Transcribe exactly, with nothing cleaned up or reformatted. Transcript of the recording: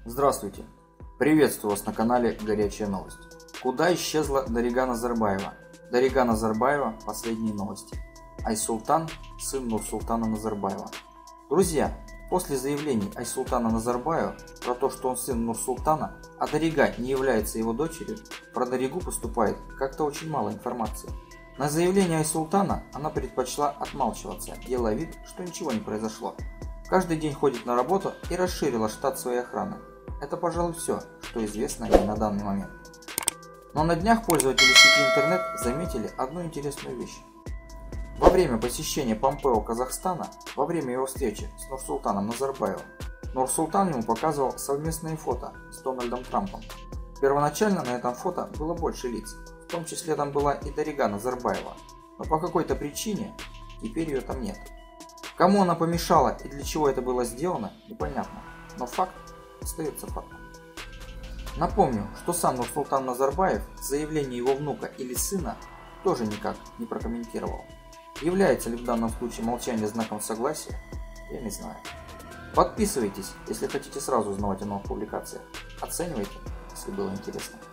Здравствуйте! Приветствую вас на канале Горячая новость. Куда исчезла Дарига Назарбаева? Дарига Назарбаева – последние новости. Айсултан – сын Нурсултана Назарбаева. Друзья, после заявлений Айсултана Назарбаева про то, что он сын Нурсултана, а Дарига не является его дочерью, про Даригу поступает как-то очень мало информации. На заявление Айсултана она предпочла отмалчиваться, делая вид, что ничего не произошло. Каждый день ходит на работу и расширила штат своей охраны. Это, пожалуй, все, что известно ей на данный момент. Но на днях пользователи сети интернет заметили одну интересную вещь. Во время посещения Помпео Казахстана, во время его встречи с Нурсултаном Назарбаевым, Нурсултан ему показывал совместные фото с Дональдом Трампом. Первоначально на этом фото было больше лиц, в том числе там была и Дарига Назарбаева, но по какой-то причине теперь ее там нет. Кому она помешала и для чего это было сделано, непонятно, но факт остается фактом. Напомню, что сам Нурсултан Назарбаев заявление его внука или сына тоже никак не прокомментировал. Является ли в данном случае молчание знаком согласия, я не знаю. Подписывайтесь, если хотите сразу узнавать о новых публикациях. Оценивайте, если было интересно.